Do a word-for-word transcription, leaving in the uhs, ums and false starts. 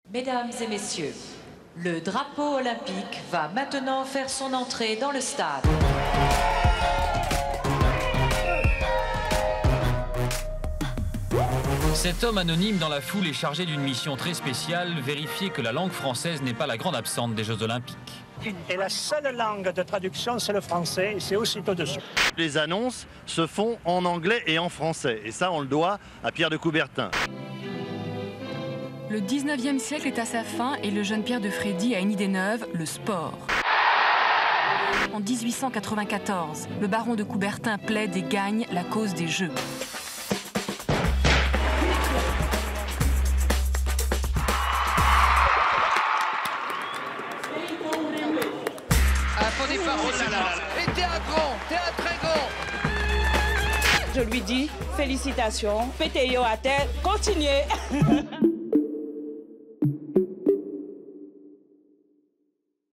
Mesdames et messieurs, le drapeau olympique va maintenant faire son entrée dans le stade. Cet homme anonyme dans la foule est chargé d'une mission très spéciale, vérifier que la langue française n'est pas la grande absente des Jeux Olympiques. Et la seule langue de traduction, c'est le français, et c'est aussitôt dessus. Les annonces se font en anglais et en français, et ça on le doit à Pierre de Coubertin. Le dix-neuvième siècle est à sa fin et le jeune Pierre de Frédy a une idée neuve, le sport. En mille huit cent quatre-vingt-quatorze, le baron de Coubertin plaide et gagne la cause des Jeux. Oh là là là. Et t'es un grand, t'es un très grand. Je lui dis félicitations, pétez-yo à terre, continuez.